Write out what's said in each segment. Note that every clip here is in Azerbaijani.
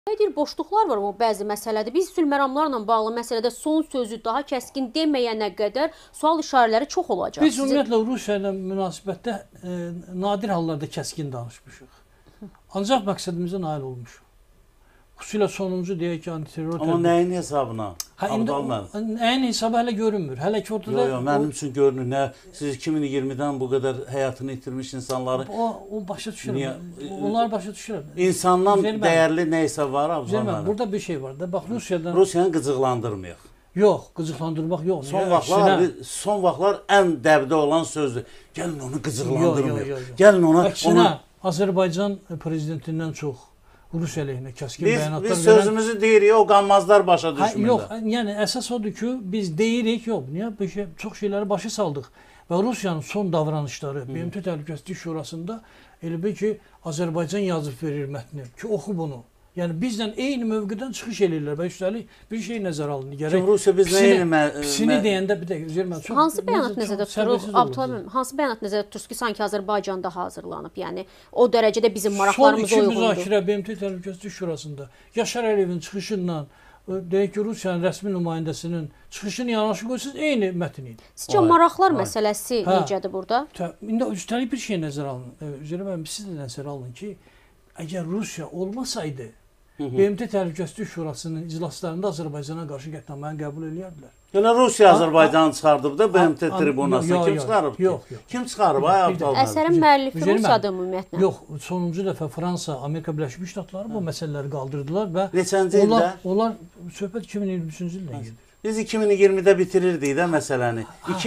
Deyir, boşluqlar var o bəzi məsələdə. Biz sülhməramlarla bağlı məsələdə son sözü daha kəskin deməyənə qədər sual işarələri çox olacaq. Biz ümumiyyətlə Rusiya ilə münasibətdə nadir hallarda kəskin danışmışıq. Ancaq məqsədimizə nail olmuşuq. Xüsusilə sonuncu deyək ki, antiterror Amma nəyin hesabına? Nəyin hesabı hələ görünmür. Hələ ki ortada... Yox, mənim üçün görünür. Nə, siz 2020-dən bu qədər həyatını itirmiş insanları... O başa düşürəm. Onlar başa düşürəm. İnsandan dəyərli nəysə var, Abdullah. Burada bir şey var da. Bax, Rusiyadan... Rusiyanı qıcıqlandırmayaq. Yox, qıcıqlandırmaq yox. Son vaxtlar ən dəbdə olan sözdür. Gəlin onu qıcıqlandırmayaq. Gəlin ona... Əksinə, Azərbaycan prezidentindən çox Rusiya əleyhinə kəskin bəyanatlar verən... Biz sözümüzü deyirik, o qanmazlar başa düşmürlər. Yox, yəni əsas odur ki, biz deyirik, yox, niyə çox şeyləri başa saldıq və Rusiyanın son davranışları BMT Təhlükəsizlik Şurasında elə bil ki, Azərbaycan yazıb verir mətni ki, oxu bunu. Yəni bizlə eyni mövqedən çıxış eləyirlər və üstəlik bir şey nəzərə alınır. Gərək Rusiya biz pisini deyəndə bir dəqiqə hansı bəyanat nəzərdə tuturuz? Abdullah, hansı bəyanat nəzərdə tuturuz ki, sanki Azərbaycanda hazırlanıb? Yəni o dərəcədə bizim maraqlarımıza uyğundur. Son iki müzakirə BMT Təhlükəsizlik Şurasında Yaşar Əliyevin çıxışından deyək ki, Rusiyanın rəsmi nümayəndəsinin çıxışını yanaşı qoysanız eyni mətn idi. Sizcə maraqlar məsələsi necədir burada? İndi üstəlik bir şey nəzərə alın. Üzərə mən siz də nəzərə alın ki, əgər Rusiya olmasaydı BMT Təhlükəsizlik Şurasının iclaslarında Azərbaycana qarşı qətnaməni qəbul edərdilər. Yəni Rusiya Azərbaycanı çıxardıb da BMT tribunasına kim çıxarıb? Yox. Kim çıxarıb? Əsərin müəllifi Rusiyadır ümumiyyətlə. Yox, sonuncu dəfə Fransa, Amerika Birləşmiş Ştatları bu məsələləri qaldırdılar və neçənci ildə? Onlar söhbət 2023-cü ildə gedir. Biz 2020-də bitirirdik də məsələni.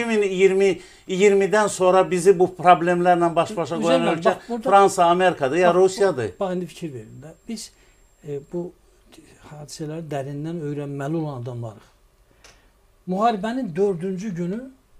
2020-dən sonra bizi bu problemlərlə baş-başa qoyan ölkə Fransa, Amerikadır ya Rusiyadır. Bax, indi fikir verin də. Biz bu hadisələri dərindən öyrənməli olan adamlarıq. Müharibənin 4-cü günü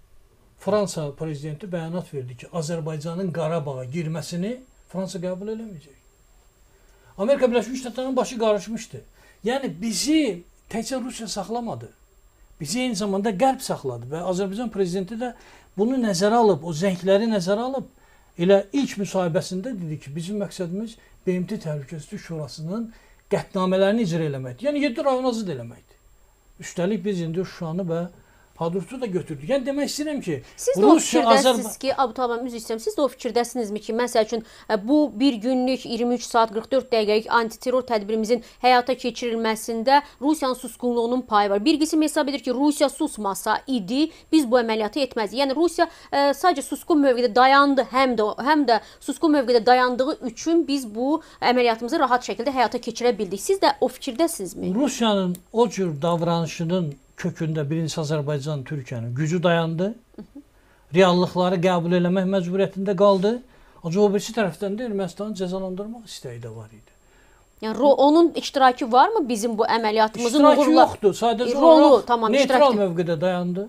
Fransa prezidenti bəyanat verdi ki, Azərbaycanın Qarabağa girməsini Fransa qəbul eləməyəcək. Amerika Birləşmiş Ştatlarının başı qarışmışdı. Yəni bizi təkcə Rusiya saxlamadı. Bizi eyni zamanda Qərb saxladı və Azərbaycan prezidenti də bunu nəzərə alıb, o zəngləri nəzərə alıb, elə ilk müsahibəsində dedi ki, bizim məqsədimiz BMT Təhlükəsizlik Şurasının qətnamələrini icra eləməkdir. Yəni 7 rayon azad eləməkdir. Üstəlik biz indi Şuşanı və Hadrut'u da götürdük. Yəni demək istəyirəm ki, siz də o fikirdəsiniz ki, Abdullah üzr istəyirəm, siz də o fikirdəsinizmi ki, məsəl üçün bu bir günlük 23 saat 44 dəqiqəlik antiterror tədbirimizin həyata keçirilməsində Rusiyanın susqunluğunun payı var. Bir qism hesab edir ki, Rusiya susmasa idi, biz bu əməliyyatı etməzdik. Yəni Rusiya sadəcə susqun mövqedə dayandı, həm də susqun mövqedə dayandığı üçün biz bu əməliyyatımızı rahat şəkildə həyata keçirə bildik. Siz də o fikirdəsinizmi? Rusiyanın o cür davranışının kökündə birincisi Azərbaycan, Türkiyənin gücü dayandı. Reallıqları qəbul eləmək məcburiyyətində qaldı. Ancaq o birisi tərəfdən də Ermənistanı cəzalandırmaq istəyi də var idi. Yəni onun iştirakı varmı bizim bu əməliyyatımızın uğurla? İştirakı yoxdur. Sadəcə olaraq neytral mövqedə dayandı.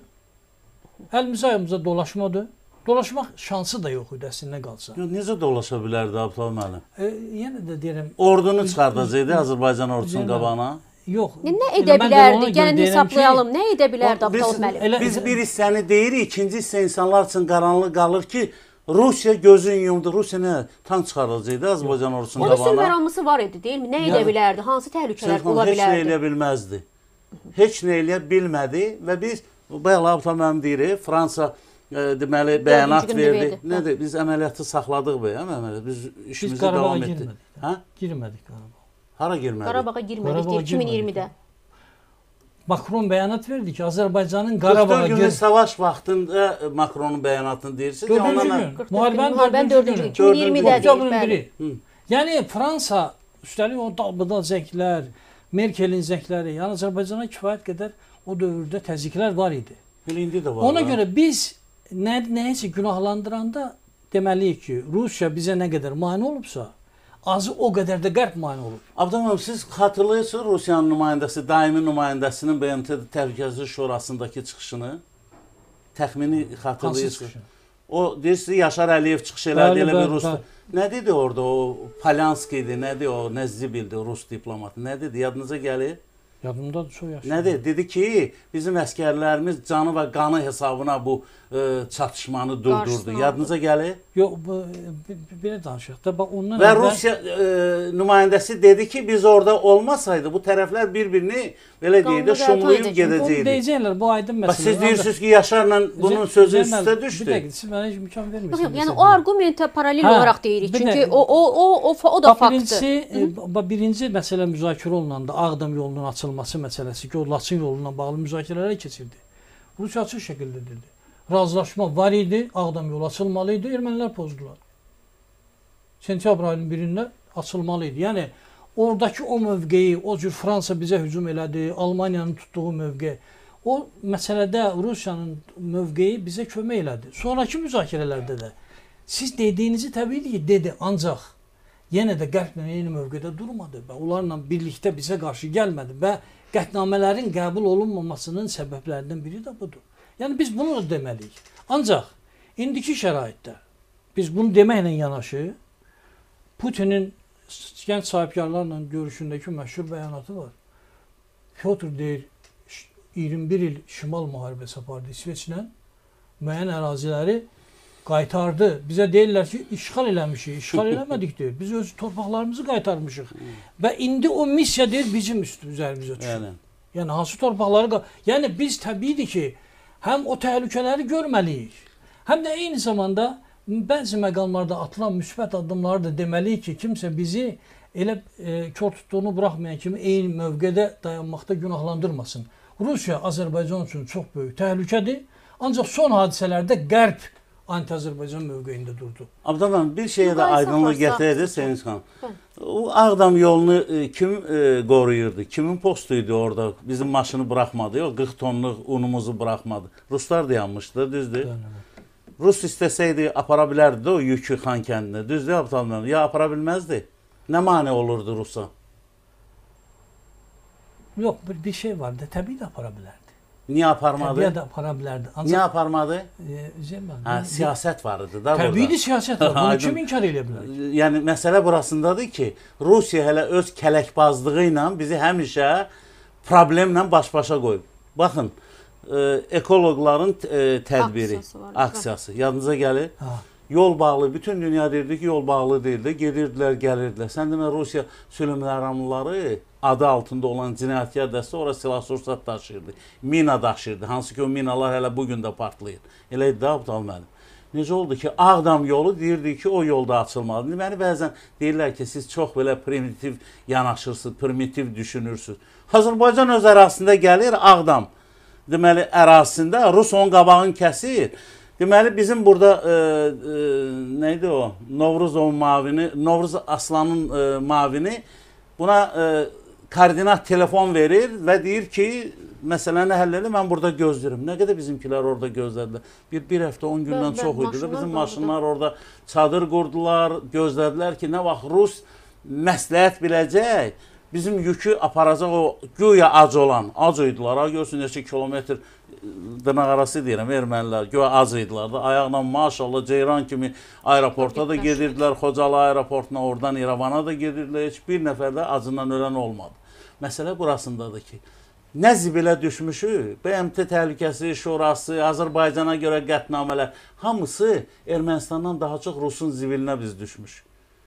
Əlimiz ayımıza dolaşmadı. Dolaşmaq şansı da yox idi əslində qalsa. Necə dolaşa bilərdi Abdullah müəllim? Yenə də deyirəm. Ordunu çıxardacaqdı Azərbaycan ordusunun qabağına. Yox. Nə edə bilərdi? Gəlin hesablayalım. Nə edə bilərdi Abdullah müəllim? Biz bir hissəni deyirik, ikinci hissə insanlar üçün qaranlıq qalır ki, Rusiya gözün yumdu. Rusiya nə? Tank çıxaracaqdı Azərbaycan ordusunun qabağına. Onun sülhməramısı var idi, deyilmi? Nə edə bilərdi? Hansı təhlükələr ola bilərdi? Heç nə eləyə bilməzdi. Heç nə eləyə bilmədi və biz, bayaq Abdullah müəllim deyirik, Fransa deməli bəyanat verdi. Nədir? Biz əməliyyatı saxladıq belə. Biz işimizi davam etdik. Girmədik Qarabağa. Hara girmədik? Qarabağa girmədik 2020-də. Makron bəyanat verdi ki, Azərbaycanın Qarabağa 44 günlük savaş vaxtında Makronun bəyanatını deyirsiniz. 4-cü gün. Müharibənin 4-cü gün. 2020-də. Yəni Fransa, üstəlik o dalbadal zənglər, Merkelin zəngləri, yəni Azərbaycana kifayət qədər o dövrdə təzyiqlər var idi. İndi də var. Ona görə biz nəyisə günahlandıranda deməliyik ki, Rusiya bizə nə qədər mane olubsa, azı o qədər də Qərb mane olub. Abdullah, siz xatırlayırsınız Rusiyanın nümayəndəsi, daimi nümayəndəsinin BMT Təhlükəsizlik Şurasındakı çıxışını? Təxmini xatırlayırsınız. O deyirsiniz Yaşar Əliyev çıxış elədi, elə bir Rus. Nə dedi orada o Polyanski idi, nədir o, nə zibildi Rus diplomatı, nə dedi, yadınıza gəlir? Yadımdadır, çox yaxşı. Nədir? Dedi ki, bizim əskərlərimiz canı və qanı hesabına bu çatışmanı durdurdu. Yadınıza gəlir? Yox, belə danışaq da. Bax ondan və Rusiya nümayəndəsi dedi ki, biz orada olmasaydı bu tərəflər bir-birini belə deyək də şumlayıb gedəcəkdi. Deyəcəklər, bu aydın məsələ. Siz deyirsiniz ki, Yaşarla bunun sözü üstə düşdü. Bir dəqiqə, siz mənə heç imkan vermirsiniz. Yəni o arqumentə paralel olaraq deyirik. Çünki o da faktdır. Birinci məsələ müzakirə olunanda Ağdam yolunun açılması məsələsi ki, o Laçın yolundan bağlı müzakirələrə keçirdi. Rusiya açıq şəkildə dedi. Razılaşma var idi, Ağdam yolu açılmalı idi, ermənilər pozdular. Sentyabr ayının 1-də açılmalı idi. Yəni, oradakı o mövqeyi, o cür Fransa bizə hücum elədi, Almaniyanın tutduğu mövqe, o məsələdə Rusiyanın mövqeyi bizə kömək elədi. Sonraki müzakirələrdə də siz dediyinizi təbii ki, dedi, ancaq yenə də Qərblə eyni mövqedə durmadı və onlarla birlikdə bizə qarşı gəlmədi və qətnamələrin qəbul olunmamasının səbəblərindən biri də budur. Yəni biz bunu da deməliyik. Ancaq indiki şəraitdə biz bunu deməklə yanaşı Putinin gənc sahibkarlarla görüşündəki məşhur bəyanatı var. Pyotr deyir, 21 il şimal müharibəsi apardı İsveçlə, müəyyən əraziləri qaytardı. Bizə deyirlər ki, işğal eləmişik, işğal eləmədik deyir. Biz öz torpaqlarımızı qaytarmışıq. Və indi o missiya deyir, bizim üzərimizə düşür. Yəni, hansı torpaqları... Yəni, biz təbiidir ki, həm o təhlükələri görməliyik, həm də eyni zamanda bəzi məqamlarda atılan müsbət addımları da deməliyik ki, kimsə bizi elə kör tutduğunu buraxmayan kimi eyni mövqedə dayanmaqda günahlandırmasın. Rusiya Azərbaycan üçün çox böyük təhlükədir, ancaq son hadisələrdə Qərb anti-Azərbaycan mövqeyində durdu. Abdullah, bir şeyə də aydınlıq gətirəcək Sevinç xanım. O Ağdam yolunu kim qoruyurdu? Kimin postuydu orada? Bizim maşını buraxmadı. Yox, 40 tonluq unumuzu buraxmadı. Ruslar dayanmışdı, düzdür? Rus istəsəydi apara bilərdi də o yükü Xan kəndinə. Düzdür, Abdullah? Ya apara bilməzdi. Nə mane olurdu Rusa? Yox, bir şey vardı. Təbii də apara bilərdi. Niyə aparmadı? Təbii də apara bilərdi. Niyə aparmadı? Siyasət var idi da burada. Təbii siyasət var. Bunu kim inkar edə bilər? Yəni, məsələ burasındadır ki, Rusiya hələ öz kələkbazlığı ilə bizi həmişə problemlə baş-başa qoyub. Baxın, ekoloqların tədbiri, aksiyası. Yadınıza gəlir? Yol bağlı, bütün dünya deyirdi ki, yol bağlı deyildi. Gedirdilər, gəlirdilər. Sən demə, Rusiya sülh məramlıları adı altında olan cinayətkar dəstə ora silah-sursat daşıyırdı. Mina daşıyırdı. Hansı ki, o minalar hələ bugün də partlayır. Elə idi, Abdal müəllim. Necə oldu ki, Ağdam yolu deyirdi ki, o yolda açılmalıdır. Məni bəzən deyirlər ki, siz çox belə primitiv yanaşırsınız, primitiv düşünürsünüz. Azərbaycan öz ərazisində gəlir Ağdam. Deməli, ərazisində Rus onun qabağını kəsir. Deməli, bizim burada neydi o? Novruzovun mavini, Novruz Aslanın mavini buna koordinat telefon verir və deyir ki, məsələni həll edin, mən burada gözlərim. Nə qədər bizimkilər orada gözlədilər? Bir həftə, 10 gündən çox idi. Bizim maşınlar orada çadır qurdular, gözlədilər ki, nə vaxt Rus məsləhət biləcək, bizim yükü aparacaq o güya ac olan, ac idilər, görsün neçə kilometr dırnaq arası deyirəm, ermənilər, güya ac idilər da, ayaqla maşallah Ceyran kimi aeroporta da gedirdilər, Xocalı aeroportuna, oradan İrəvana da gedirdilər, heç bir nəfər də acından ölən olmadı. Məsələ burasındadır ki, nə zibilə düşmüşük, BMT Təhlükəsizlik Şurası, Azərbaycana görə qətnamələr, hamısı Ermənistandan daha çox Rusun zibilinə biz düşmüşük.